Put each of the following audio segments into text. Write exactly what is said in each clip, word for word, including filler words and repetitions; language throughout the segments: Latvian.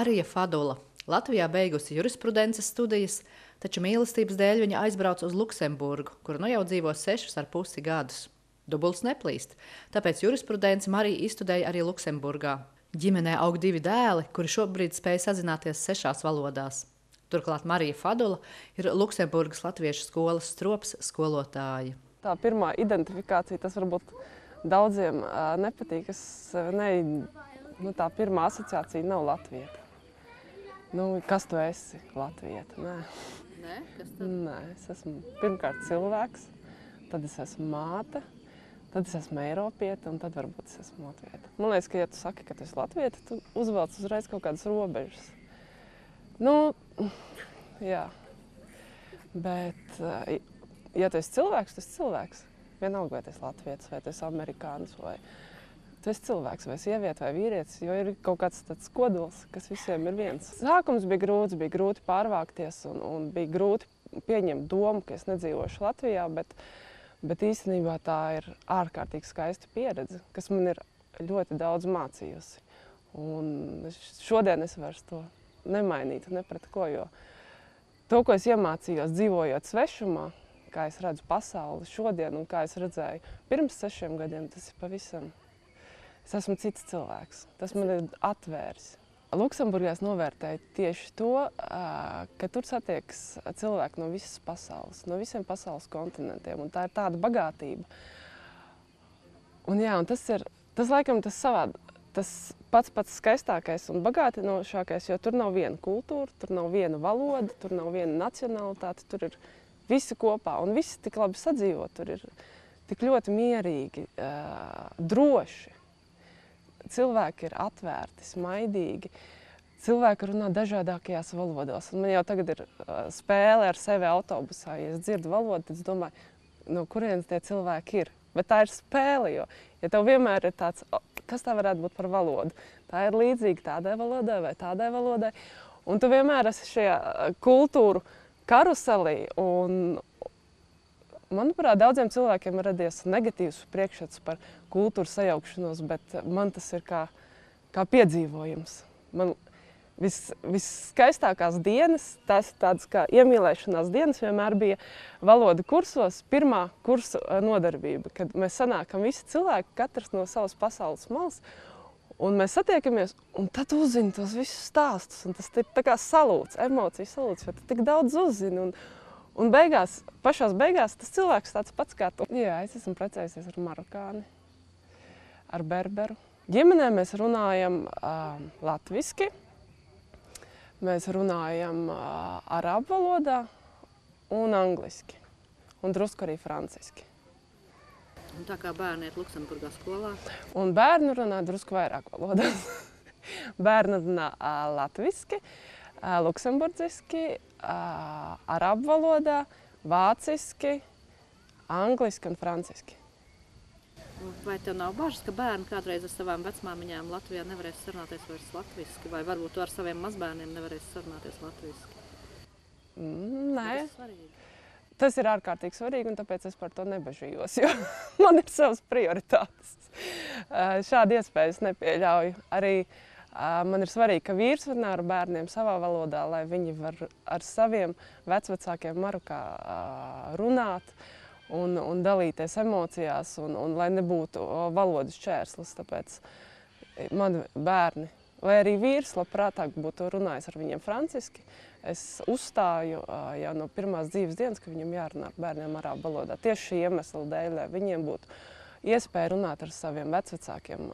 Marija Fadula. Latvijā beigusi jurisprudences studijas, taču mīlestības dēļ viņa aizbrauca uz Luksemburgu, kur nu jau dzīvo sešus ar pusi gadus. Dubults neplīst, tāpēc jurisprudenci Marija izstudēja arī Luksemburgā. Ģimenē aug divi dēli, kuri šobrīd spēj sazināties sešās valodās. Turklāt Marija Fadula ir Luksemburgas latviešu skolas strops skolotāja. Tā pirmā identifikācija, tas varbūt daudziem nepatīk. Es, ne, nu, tā pirmā asociācija nav latvieta. Nu, kas tu esi? Latvieta? Nē. Nē, kas tad? Nē, es esmu pirmkārt cilvēks, tad es esmu māte, tad es esmu eiropieta un tad varbūt es esmu latvieta. Man liekas, ka ja tu saki, ka tu esi latvieta, tu uzvelc uzreiz kaut kādas robežas. Nu, jā. Bet, ja tu esi cilvēks, tu esi cilvēks. Vienalga, vai tu esi latvietis, vai tu esi amerikānis, vai tu esi cilvēks, vai sieviete, vai vīrietis, jo ir kaut kāds tāds kodols, kas visiem ir viens. Sākums bija grūts, bija grūti pārvākties un, un bija grūti pieņemt domu, ka es nedzīvošu Latvijā, bet, bet īstenībā tā ir ārkārtīgi skaista pieredze, kas man ir ļoti daudz mācījusi. Un šodien es vairs to nemainītu, ne pret ko, jo to, ko es iemācījos dzīvojot svešumā, kā es redzu pasauli šodien un kā es redzēju pirms sešiem gadiem, tas ir pavisam. Es esmu cits cilvēks. Tas man ir atvērs. Luksemburgā es novērtēju tieši to, ka tur satiekas cilvēki no visas pasaules, no visiem pasaules kontinentiem, un tā ir tāda bagātība. Un jā, un tas ir, tas laikam tas savādi, tas pats pats skaistākais un bagātinošākais, jo tur nav viena kultūra, tur nav viena valoda, tur nav viena nacionalitāte, tur ir visi kopā, un visi tik labi sadzīvo, tur ir tik ļoti mierīgi, droši. Cilvēki ir atvērti, smaidīgi, cilvēki runā dažādākajās valodās. Un man jau tagad ir spēle ar sevi autobusā, ja es dzirdu valodu, tad es domāju, no kurienes tie cilvēki ir. Bet tā ir spēle, jo ja tev vienmēr ir tāds, kas tā varētu būt par valodu, tā ir līdzīga tādai valodai vai tādai valodai, un tu vienmēr esi šajā kultūru karuselī, un manuprāt, daudziem cilvēkiem ir radies negatīvs priekšstats par kultūru sajaukšanos, bet man tas ir kā, kā piedzīvojums. Man vis, visskaistākās dienas, tās tādas kā iemīlēšanās dienas vienmēr bija valodu kursos, pirmā kursu nodarbība, kad mēs sanākam visi cilvēki, katrs no savas pasaules malas, un mēs satiekamies, un tad uzzini tos visus stāstus, un tas ir tā kā salūts, emocijas salūts, jo tu tik daudz uzzini, un Un beigās, pašās beigās tas cilvēks tāds pats kā tu. Jā, es esmu precējusies ar marokāni, ar berberu. Ģimenē mēs runājam uh, latviski, mēs runājam uh, arābu valodā un angliski, un drusku arī franciski. Un tā kā bērni iet Luksemburgā skolā? Un bērni runā drusku vairāk valodās. Bērni runā uh, latviski, uh, luksemburdziski, Uh, arābu valodā, vāciski, angliski un franciski. Vai tev nav bažas, ka bērni kādreiz ar savām vecmāmiņām Latvijā nevarēs sarunāties vairs latviski, vai varbūt tu ar saviem mazbērniem nevarēs sarunāties latviski? Mm, nē. Tas ir svarīgi. Tas ir ārkārtīgi svarīgi, un tāpēc es par to nebažījos, jo man ir savas prioritātes. Uh, šādi iespējas nepieļauju. Arī man ir svarīgi, ka vīrs runā ar bērniem savā valodā, lai viņi var ar saviem vecvecākiem Marokā runāt un, un dalīties emocijās, un, un lai nebūtu valodas šķērslis. Tāpēc mani bērni, lai arī vīrs labprātāk būtu runājis ar viņiem franciski, es uzstāju jau no pirmās dzīves dienas, ka viņam jārunā ar bērniem arābu valodā. Tieši šī iemesla dēļ, lai viņiem būtu iespēja runāt ar saviem vecvecākiem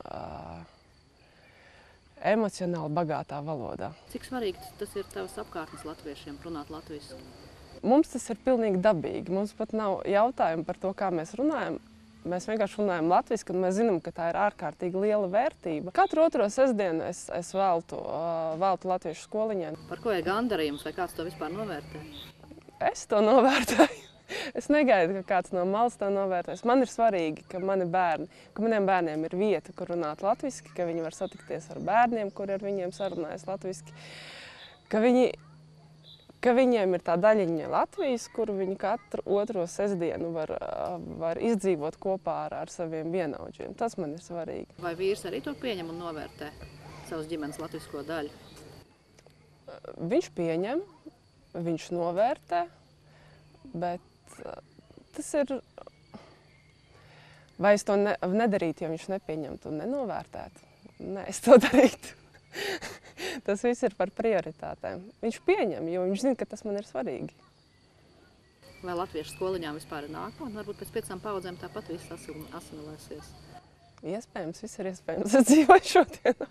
emocionāli bagātā valodā. Cik svarīgi tas ir tavas apkārtnes latviešiem runāt latviski? Mums tas ir pilnīgi dabīgi. Mums pat nav jautājumu par to, kā mēs runājam. Mēs vienkārši runājam latviski, un mēs zinām, ka tā ir ārkārtīgi liela vērtība. Katru otro sestdienu es, es veltu, veltu latviešu skoliņai. Par ko ir gandarījums, vai kāds to vispār novērtē? Es to novērtēju. Es negaidu, ka kāds no malas to novērtēs. Man ir svarīgi, ka mani bērni, ka maniem bērniem ir vieta, kur runāt latviski, ka viņi var satikties ar bērniem, kuri ar viņiem sarunājas latviski, ka, viņi, ka viņiem ir tā daļiņa Latvijas, kuru viņi katru otro sestdienu var, var izdzīvot kopā ar, ar saviem vienaudžiem. Tas man ir svarīgi. Vai vīrs arī to pieņem un novērtē savas ģimenes latvisko daļu? viņš pieņem, viņš novērtē, bet tas ir, vai es to ne, nedarītu, ja viņš nepieņemtu un nenovērtētu? Nē, es to darītu. Tas viss ir par prioritātēm. Viņš pieņem, jo viņš zina, ka tas man ir svarīgi. Vai latviešu skoliņām vispār ir nākotne? Varbūt pēc piecām paudzēm tāpat viss asimilēsies. Iespējams, viss ir iespējams. Es dzīvoju šodien.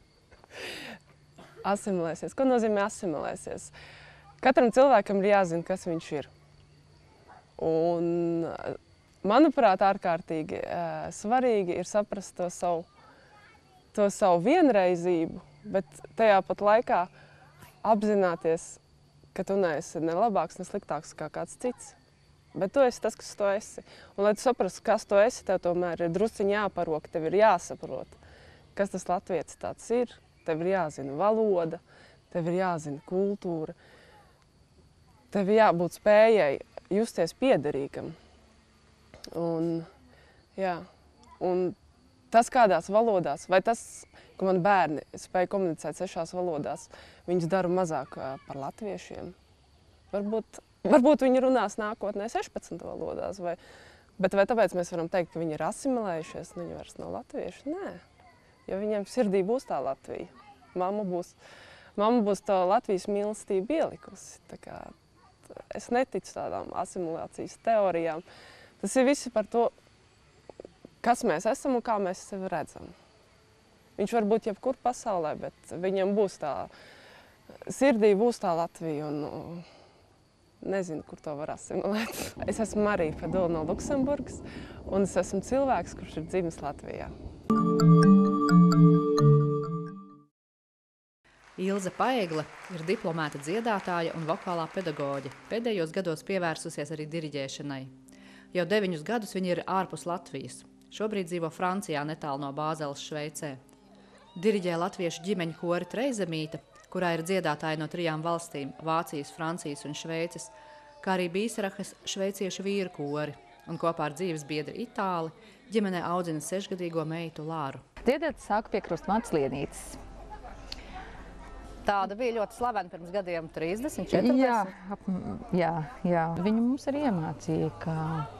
Asimilēsies. Ko nozīmē asimilēsies? Katram cilvēkam ir jāzina, kas viņš ir. Un, manuprāt, ārkārtīgi svarīgi ir saprast to savu, to savu vienreizību, bet tajā pat laikā apzināties, ka tu neesi ne labāks, ne sliktāks kā kāds cits. Bet tu esi tas, kas tu esi. Un, lai tu saprastu, kas tu esi, tev tomēr ir drusciņi jāparok, tev ir jāsaprot, kas tas latvietis tāds ir. Tev ir jāzina valoda, tev ir jāzina kultūra, tev ir jābūt spējai justies piederīgam. Un, jā, un tas kādās valodās, vai tas, ka man bērni spēja komunicēt sešās valodās, viņus dara mazāk par latviešiem. Varbūt, varbūt viņi runās nākotnē sešpadsmit valodās, vai, bet vai tāpēc mēs varam teikt, ka viņi ir asimilējušies, un viņi vairs nav latvieši? Nē, jo viņiem sirdī būs tā Latvija. Mamma būs, mamma būs tā Latvijas mīlestība ielikusi. Tā kā, es neticu tādām asimilācijas teorijām. Tas ir visi par to, kas mēs esam un kā mēs sevi redzam. Viņš var būt jebkur pasaulē, bet viņam būs tā, sirdī būs tā Latvija un nezinu, kur to var asimilēt. Es esmu Marija Fadula no Luksemburgas un es esmu cilvēks, kurš ir dzimis Latvijā. Ilze Paegle ir diplomēta dziedātāja un vokālā pedagoģe. Pēdējos gados pievērsusies arī diriģēšanai. Jau deviņus gadus viņa ir ārpus Latvijas. Šobrīd dzīvo Francijā, netālu no Bāzeles, Šveicē. Diriģē latviešu ģimeņu kori Treizemīte, kurā ir dziedātāji no trijām valstīm – Vācijas, Francijas un Šveices, kā arī Bīsarahas šveiciešu vīru kori. Un kopā ar dzīves biedri Itāli ģimenē audzina sešgadīgo meitu Lāru. Dziedāt sāku pie Krustmātes Lienītes. Tāda bija ļoti slavena pirms gadiem trīsdesmit, četrdesmit. Jā, jā, jā. Viņa mums arī iemācīja, ka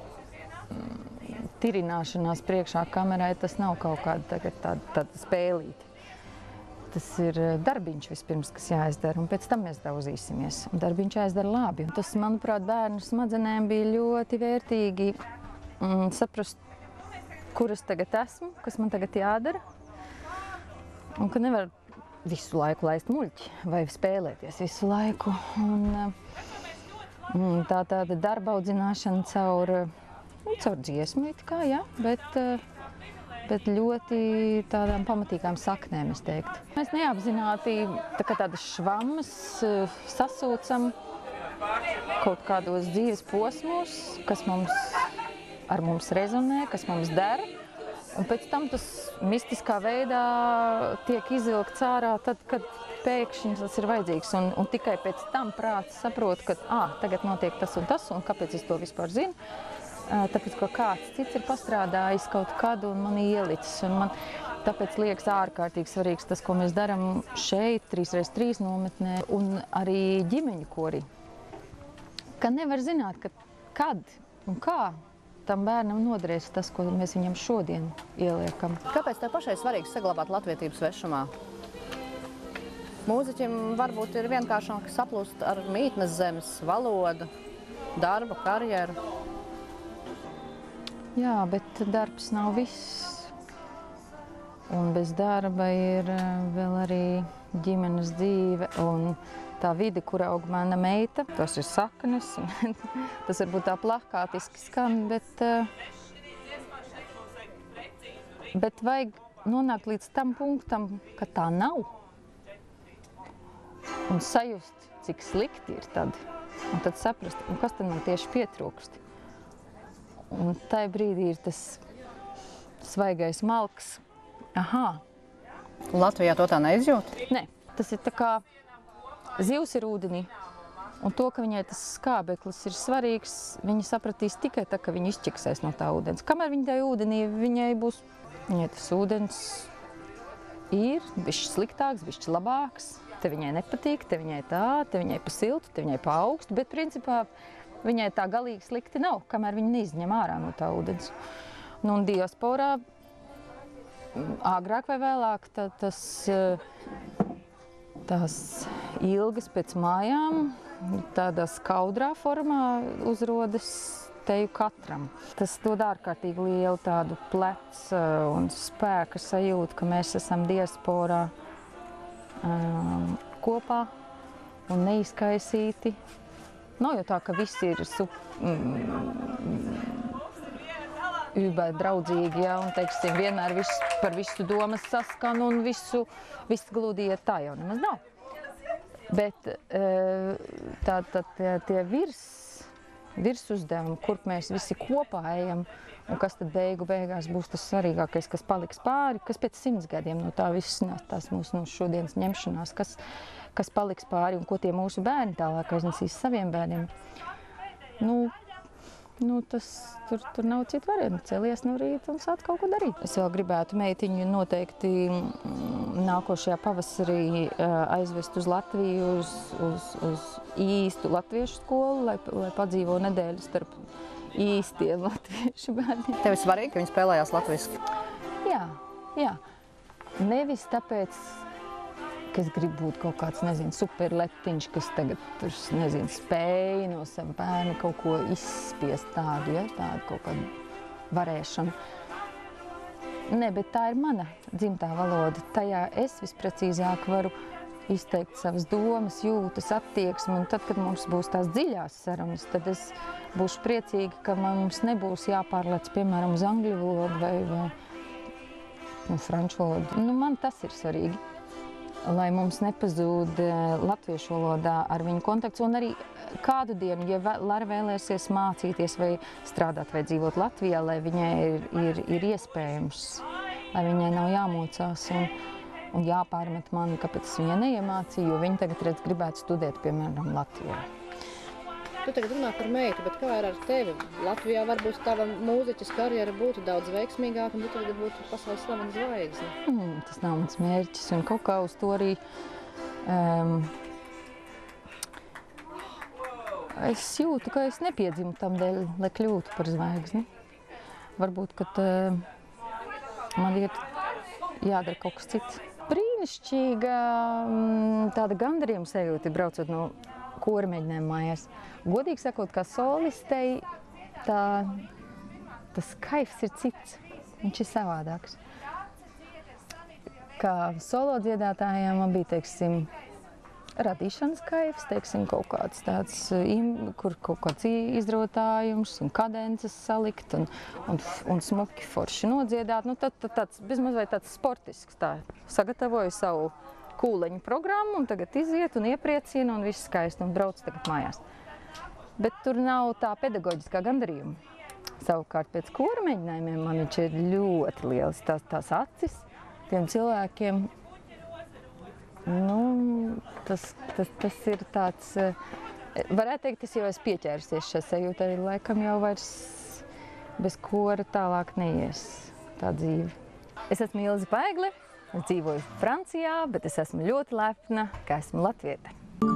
tirināšanās priekšā kamerai tas nav kaut kāda tagad tāda, tāda spēlīte. Tas ir darbiņš vispirms, kas jāizdara, un pēc tam mēs daudzīsimies. Un darbiņš jāizdara labi. Un tas, manuprāt, bērnu smadzenēm bija ļoti vērtīgi mm, saprast, kur es tagad esmu, kas man tagad jādara, un ka nevar visu laiku laist muļķi vai spēlēties visu laiku. Un, un tā tāda darba audzināšana caur, caur dziesmu, it kā, jā, bet, bet ļoti tādām pamatīgām saknēm, es teiktu. Mēs neapzināti tā kā tādas švammas sasūcam kaut kādos dzīves posmos, kas mums, ar mums rezonē, kas mums dara. Un pēc tam tas mistiskā veidā tiek izvilkts ārā tad, kad pēkšņi tas ir vajadzīgs. Un, un tikai pēc tam prāts saprot, ka ah, tagad notiek tas un tas, un kāpēc es to vispār zinu. Tāpēc, ka kāds cits ir pastrādājis kaut kad un man ielicis. Un man tāpēc liekas ārkārtīgi svarīgs tas, ko mēs darām šeit, trīs reiz trīs nometnē, un arī ģimeņu korī. Ka nevar zināt, ka kad un kā tam bērnam noderēs tas, ko mēs viņam šodien ieliekam. Kāpēc tev pašai svarīgi saglabāt latvietību svešumā? Mūziķim varbūt ir vienkāršāk saplūst ar mītnes zemes, valodu, darbu, karjeru. Jā, bet darbs nav viss. Un bez darba ir vēl arī ģimenes dzīve un tā vide, kur aug mana meita. Tas ir saknes. Tas varbūt tā plakātiski skan, bet, bet vajag nonākt līdz tam punktam, ka tā nav. Un sajust, cik slikti ir tad. Un tad saprast, un kas tad man tieši pietrūkst. Un tai brīdī ir tas svaigais malks. Aha. Latvijā to tā neizjūt? Nē, tas ir tā kā zivs ir ūdenī, un to, ka viņai tas skābeklis ir svarīgs, viņa sapratīs tikai tā, ka viņa izķiksēs no tā ūdens. Kamēr viņa tajā ūdenī, viņai būs, viņai tas ūdens ir bišķi sliktāks, bišķi labāks, te viņai nepatīk, te viņai tā, te viņai pa siltu, te viņai pa augstu, bet principā viņai tā galīgi slikti nav, kamēr viņa neizņem ārā no tā ūdens. Nu, un diasporā agrāk vai vēlāk tā, tas, tās ilgas pēc mājām tādā skaudrā formā uzrodas teju katram. Tas dod ārkārtīgi lielu tādu pleca un spēka sajūtu, ka mēs esam diasporā um, kopā un neizkaisīti. Nav jau tā, ka visi ir sup, mm, ūbai draudzīgi, ja, un, teiksim, vienmēr viss par visu domas saskan un visu, viss gludi iet, tā jau nemaz nav. Bet tā, tā, tie, tie virs, virs uzdevumi, kur mēs visi kopā ejam, un kas tad beigu beigās būs tas svarīgākais, kas paliks pāri, kas pēc simts gadiem no tā viss tās mūsu no šodienas ņemšanās, kas, kas paliks pāri un ko tie mūsu bērni tālāk aiznesīs saviem bērniem. Nu, nu tas, tur, tur nav citu variantu. Celies no rīta un sāk kaut ko darīt. Es vēl gribētu meitiņu noteikti nākošajā pavasarī aizvest uz Latviju, uz, uz, uz īstu latviešu skolu, lai, lai padzīvo nedēļu starp īstiem latviešu bērniem. Tev ir svarīgi, ka viņi spēlējās latviski? Jā, jā. Nevis tāpēc, ka es gribu būt kaut kāds, nezinu, superletiņš, kas tagad, tur, nezinu, spēja no sava bērna kaut ko izspiest tādu, ja, tādu kaut kādu varēšanu. Nē, bet tā ir mana dzimtā valoda. Tajā es visprecīzāk varu izteikt savas domas, jūtas, attieksmi, un tad, kad mums būs tās dziļās sarunas, tad es būšu priecīga, ka mums nebūs jāpārlec, piemēram, uz angļu valodu vai, vai nu, franču valodu. Nu, man tas ir svarīgi, lai mums nepazūd latviešu valodā ar viņu kontakts, un arī kādu dienu, ja Lara vēlēsies mācīties vai strādāt vai dzīvot Latvijā, lai viņai ir, ir, ir iespējams, lai viņai nav jāmocās un, un jāpārmet mani, kāpēc es viņai neiemācīju, jo viņa tagad redz gribētu studēt, piemēram, Latvijā. Tu tagad runā par meitu, bet kā ir ar tevi? Latvijā varbūt tava mūziķas karjera būtu daudz veiksmīgāka, un tu tagad būtu pasaules slavena zvaigzne. Mm, tas nav mans mērķis, un kaut kā uz to arī um, es jūtu, ka es nepiedzimu tam dēļ, lai kļūtu par zvaigzni. Varbūt, ka tā, man ir jādara kaut kas cits. Brīnišķīga tāda gandarījuma sajūta, braucot no kora mēģinājuma mājās. Godīgi sakot, kā solistei, tā, tas kaifs ir cits, viņš ir savādāks. Kā solo dziedātājiem man bija, teiksim, radīšanas kaifs, teiksim, kaut kāds tāds, kur kaut kāds izrotājums un kadences salikt un, un, un smuki forši nodziedāt. Nu, tad, tad tāds, bezmaz vai tāds sportisks, tā, sagatavoju savu kūleņu programmu un tagad iziet un iepriecina un viss skaisti un brauc tagad mājās. Bet tur nav tā pedagoģiskā gandarījuma. Savukārt pēc kora mēģinājumiem man viņš ir ļoti liels tās, tās acis tiem cilvēkiem. Nu, tas, tas, tas ir tāds, varētu teikt, es jau esmu pieķērusies šai sajūtai, laikam jau vairs bez kora tālāk neies tā dzīve. Es esmu Ilze Paigle, es dzīvoju Francijā, bet es esmu ļoti lepna, ka esmu latviete.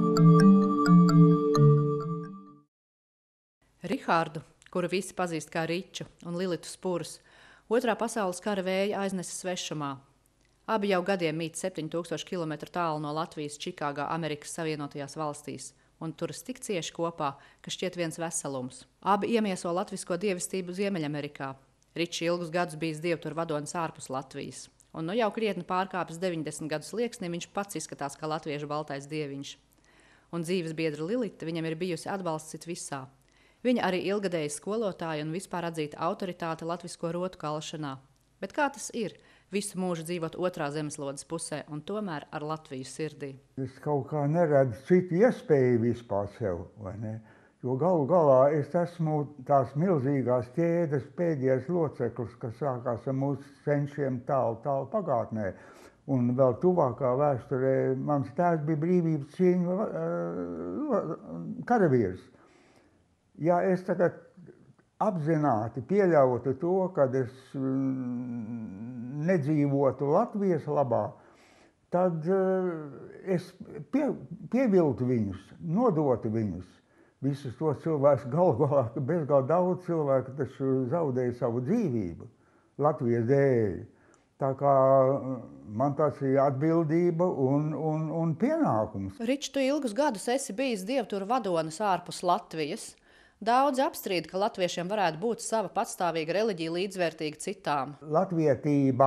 Rihārdu, kuru visi pazīst kā Riču, un Lilitu Spurus, otrā pasaules kara vēja aiznesa svešumā. Abi jau gadiem mīt septiņu tūkstošu kilometru tālu no Latvijas Čikāgā, Amerikas Savienotajās valstīs, un turas tik cieši kopā, ka šķiet viens veselums. Abi iemieso latvisko dievistību Ziemeļamerikā. Ričs ilgus gadus bijis dievturu vadonis ārpus Latvijas, un nu jau krietni pārkāpis deviņdesmit gadus slieksni, viņš pats izskatās kā latviešu baltais dieviņš. Un dzīves biedra Lilita viņam ir bijusi atbalsts it visā. Viņa arī ilgadēja skolotāja un vispār atzīta autoritāte latvisko rotu kalšanā. Bet kā tas ir? Visu mūžu dzīvot otrā zemeslodes pusē un tomēr ar Latviju sirdī. Es kaut kā neredzu citu iespēju vispār sev, vai ne? Jo galu galā es esmu tās milzīgās ķēdes pēdējais loceklis, kas sākās ar mūsu senčiem tālu, tālu pagātnē. Un vēl tuvākā vēsturē mans tēvs bija brīvības cīņu uh, karavīrs. Ja es tagad apzināti pieļautu to, kad es mm, nedzīvotu Latvijas labā, tad es pie, pieviltu viņus, nodotu viņus. Visus tos cilvēkus galu galā, bezgalā daudz cilvēku taču zaudēja savu dzīvību Latvijas dēļ. Tā kā man tas ir atbildība un, un, un pienākums. Rič, tu ilgus gadus esi bijis dievturu vadonis ārpus Latvijas. Daudzi apstrīd, ka latviešiem varētu būt sava patstāvīga reliģija līdzvērtīga citām. Latvietība,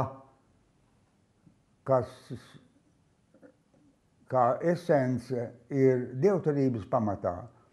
kas kā esence ir dievturības pamatā,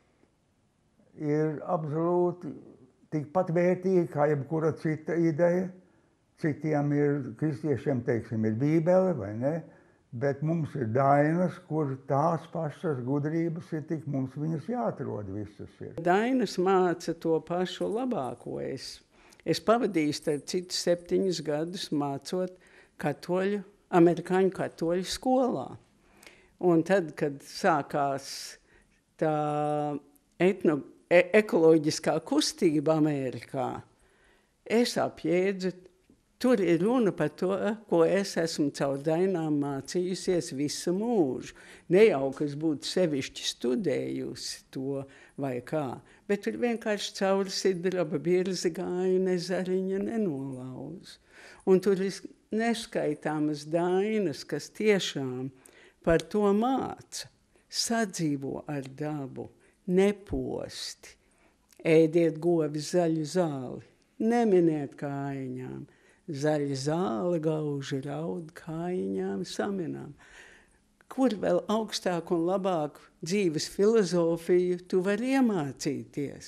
ir absolūti tikpat vērtīga kā jebkura cita ideja. Citiem ir, kristiešiem, teiksim, ir Bībele, vai ne? Bet mums ir dainas, kur tās pašas gudrības ir, tik mums viņas jāatrod visas ir. Dainas māca to pašu labāko. Es, es pavadīju starp citu septiņus gadus mācot katoļu, amerikāņu katoļu skolā. Un tad, kad sākās tā etno, e, ekoloģiskā kustība Amerikā, es apjēdzu, tur ir runa par to, ko es esmu caur dainām mācījusies visu mūžu. Ne jau, kas būtu sevišķi studējusi to vai kā, bet tur vienkārši caur sidraba birzi gāju, ne zariņa nenolauz. Un tur ir neskaitāmas dainas, kas tiešām par to māca. Sadzīvo ar dabu, neposti, ēdiet govi zaļu zāli, neminiet kājiņām. Zaļa zāle gauži raud, kājiņām saminām. Kur vēl augstāku un labāku dzīves filozofiju tu vari iemācīties?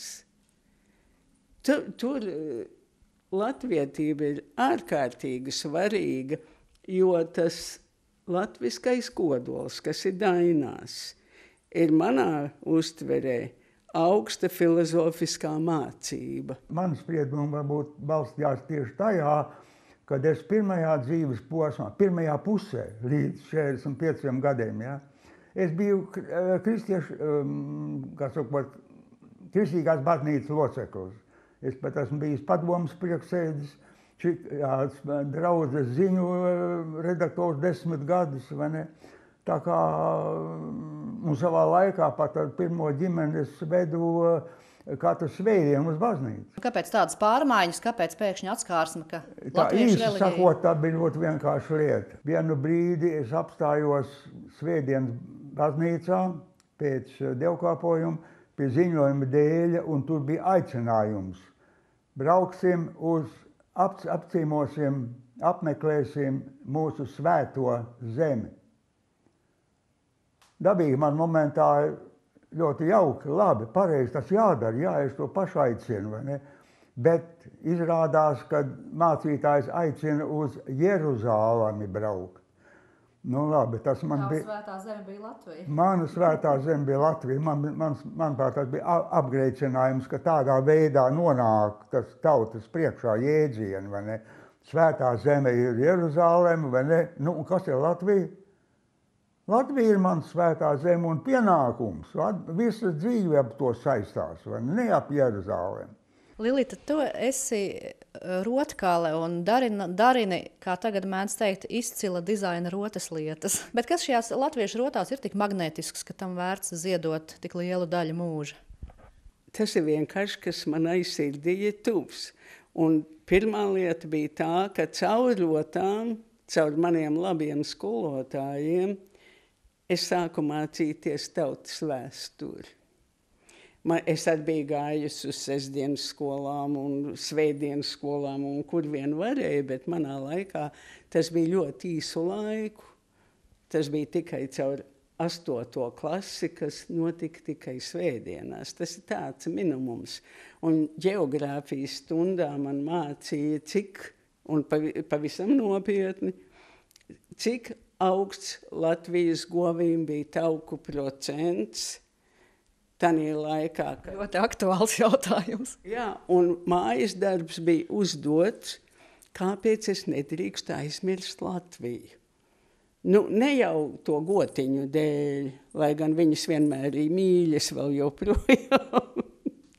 Tur, tur latvietība ir ārkārtīgi svarīga, jo tas latviskais kodols, kas ir dainās, ir manā uztverē augsta filozofiskā mācība. Man spriedumi varbūt balstījās tieši tajā, kad es pirmajā dzīves posmā, pirmajā pusē līdz četrdesmit pieciem gadiem, ja, es biju kristiešu, kā sakot, kristīgās baznīcas loceklis. Es pat esmu bijis padomas priekšsēdis, draudzes ziņu redaktors desmit gadus, vai ne? Tā kā un savā laikā pat ar pirmo ģimeni es vedu katru svētdienu uz baznīcu. Kāpēc tādas pārmaiņas, kāpēc pēkšņi atskārsme, ka tā latviešu īsi reliģija? sakot, tā bija ļoti vienkārša lieta. Vienu brīdi es apstājos svētdienas baznīcā pēc dievkalpojuma pie ziņojuma dēļa, un tur bija aicinājums. Brauksim uz, ap, apcīmosim, apmeklēsim mūsu svēto zemi. Dabīgi man momentā ļoti jauki, labi, pareizi, tas jādara, jā, es to pašu aicinu, vai ne? Bet izrādās, ka mācītājs aicina uz Jeruzālemi braukt. Nu labi, tas man Tava bija... svētā zeme bija Latvija. Mana svētā zeme bija Latvija. Man, man, manuprāt, tas bija apgrēcinājums, ka tādā veidā nonāk tas tautas priekšā jēdzieni, vai ne? Svētā zeme ir Jeruzāleme, vai ne? Nu, un kas ir Latvija? Latvija ir mans svētā zeme un pienākums. Visa dzīve ap to saistās, vai ne ap Jeruzālēm. Lilita, tu esi rotkāle un darini, darini, kā tagad mēdz teikt, izcila dizaina rotas lietas. Bet kas šajās latviešu rotās ir tik magnētisks, ka tam vērts ziedot tik lielu daļu mūža? Tas ir vienkārši, kas manai sirdī ir tuvs. Un pirmā lieta bija tā, ka caur rotām, caur maniem labiem skolotājiem, es sāku mācīties tautas vēsturi. Man, es arī biju gājusi uz sestdienas skolām un svētdienas skolām, un kur vien varēja, bet manā laikā tas bija ļoti īsu laiku. Tas bija tikai caur astoto klasi, kas notika tikai svētdienās. Tas ir tāds minimums. Un ģeogrāfijas stundā man mācīja, cik, un pavisam nopietni, cik augsts Latvijas govīm bija tauku procents tanī laikā. Ka... Ļoti aktuāls jautājums. Jā, un mājas darbs bija uzdots, kāpēc es nedrīkstu aizmirst Latviju. Nu, ne jau to gotiņu dēļ, lai gan viņas vienmēr ir mīļas vēl joprojām,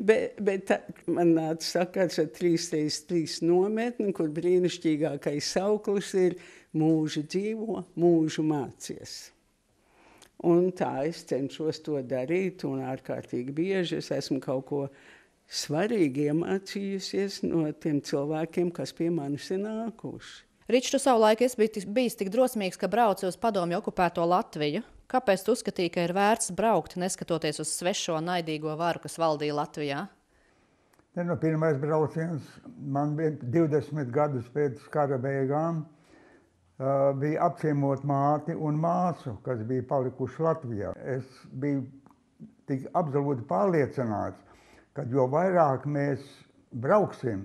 Bet, bet tā, man nāca sakars ar trīs reiz trīs nometni, kur brīnišķīgākais sauklis ir mūžu dzīvo, mūžu mācies. Un tā es cenšos to darīt, un ārkārtīgi bieži es esmu kaut ko svarīgi iemācījusies no tiem cilvēkiem, kas pie manis ir nākuši. Ričs, tu savulaik esi bijis, bijis tik drosmīgs, ka brauci uz padomju okupēto Latviju. Kāpēc tu uzskatīji, ka ir vērts braukt, neskatoties uz svešo naidīgo varu, kas valdīja Latvijā? Ne, no pirmais brauciens man bija divdesmit gadus pēc kara beigām. Uh, bija apciemot māti un māsu, kas bija palikuši Latvijā. Es biju tik absolūti pārliecināts, ka jo vairāk mēs brauksim,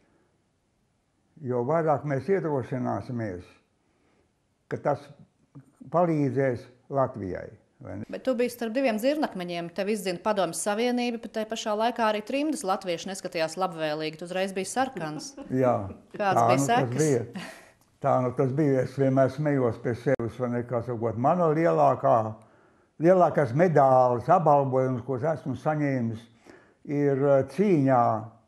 jo vairāk mēs iedrošināsimies, ka tas palīdzēs Latvijai. Bet tu biji starp diviem dzirnakmeņiem, tev izdzina Padomju Savienība, bet tai pašā laikā arī trimdas latvieši neskatījās labvēlīgi, tu uzreiz biji sarkans. Jā, Kāds tā bija nu sekas? tas bija. Tā nu tas bija, es vienmēr smējos pie sevis, vai nekā sakot, mana lielākā, lielākās medāles, apbalvojums, ko es esmu saņēmis, ir cīņā,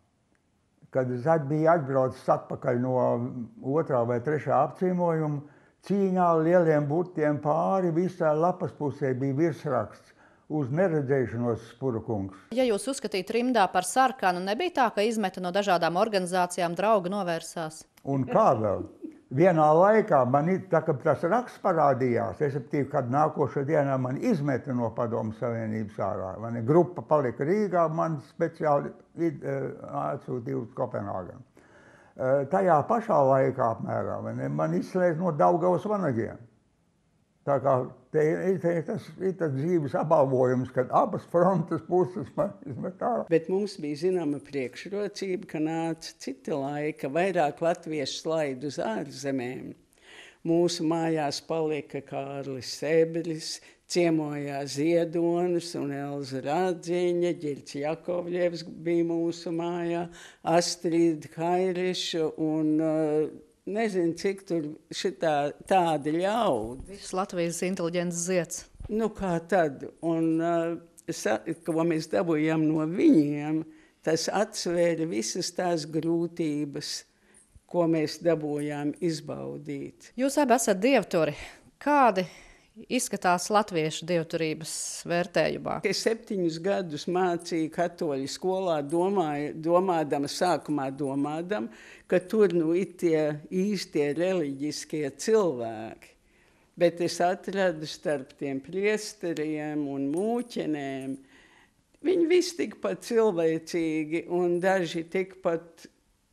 kad es biju atbraucis atpakaļ no otrā vai trešā apciemojuma, cīņā lieliem burtiem pāri visā lapas pusē bija virsraksts uz neredzēšanos Spurukungs. Ja jūs uzskatījāt trimdā par sarkanu, nebija tā, ka izmeta no dažādām organizācijām draugi novērsās? Un kā vēl? Vienā laikā man, tā kā tas raksts parādījās, respektīvi, kad nākošā dienā man izmeta no Padomju Savienības ārā. Mani grupa palika Rīgā, man speciāli atsūtīja uz Kopenhāgenu. Tajā pašā laikā apmēram man izslēdz no Daugavas vanagiem. Tā kā te ir tas, ir tas dzīves apbalvojums, kad abas frontes puses man izmet ārā. Bet mums bija zināma priekšrocība, ka nāca cita laika, vairāk latviešu slaid uz ārzemēm. Mūsu mājās palika Kārlis Sebris, ciemojās Ziedonis un Elza Radziņa, Ģirds Jakovļevs bija mūsu mājā, Astrīda Kairiša un uh, nezinu, cik tur šitā tādi ļaudi. Viss Latvijas inteliģents zieds. Nu, kā tad? Un, uh, ko mēs dabūjām no viņiem, tas atsvēra visas tās grūtības, ko mēs dabūjām izbaudīt. Jūs abi esat dievturi. Kādi izskatās latviešu dievturības vērtējumā? Es septiņus gadus mācīju katoļu skolā, domāju, domādama, sākumā domādam, ka tur nu ir tie īstie reliģiskie cilvēki. Bet es atradu starp tiem priesteriem un mūķenēm, viņi visi tikpat cilvēcīgi un daži tikpat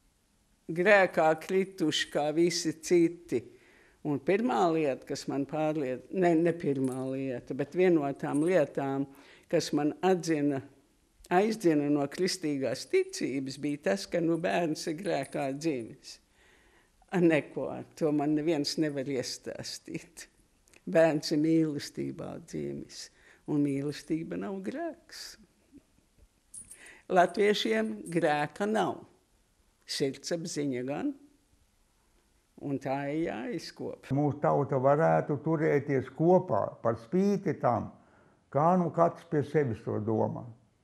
grēkā krituši kā visi citi. Un pirmā lieta, kas man pārlieta, ne, ne pirmā lieta, bet viena no tām lietām, kas man atzina, aizdzina no kristīgās ticības, bija tas, ka nu bērns ir grēkā dzimis. Neko, to man neviens nevar iestāstīt. Bērns ir mīlestībā dzimis, un mīlestība nav grēks. Latviešiem grēka nav. Sirdsapziņa gan. Un tā ir jāizkopja. Mūsu tauta varētu turēties kopā par spīti tam, kā nu katrs pie sevis to domā.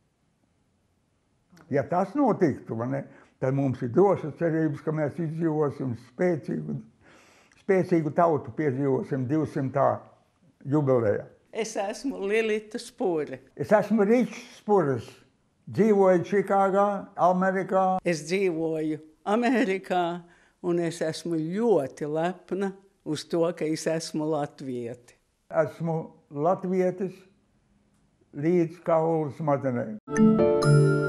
Ja tas notiktu, ne, tad mums ir drošas cerības, ka mēs izdzīvosim spēcīgu, spēcīgu tautu, piedzīvosim divsimtā jubilejā. Es esmu Lilita Spure. Es esmu Ričs Spures. Dzīvoju Čikāgā, Amerikā. Es dzīvoju Amerikā. Un es esmu ļoti lepna uz to, ka es esmu latvieti. Esmu latvietis līdz kaulu smadzenēm.